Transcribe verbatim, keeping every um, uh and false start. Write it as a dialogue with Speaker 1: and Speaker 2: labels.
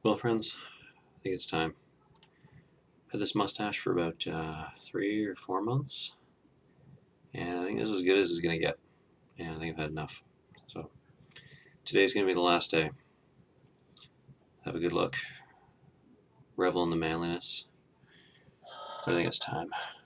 Speaker 1: Well, friends, I think it's time. Had this mustache for about uh, three or four months, and I think this is as good as it's gonna get. And I think I've had enough. So today's gonna be the last day. Have a good look. Revel in the manliness. But I think it's time.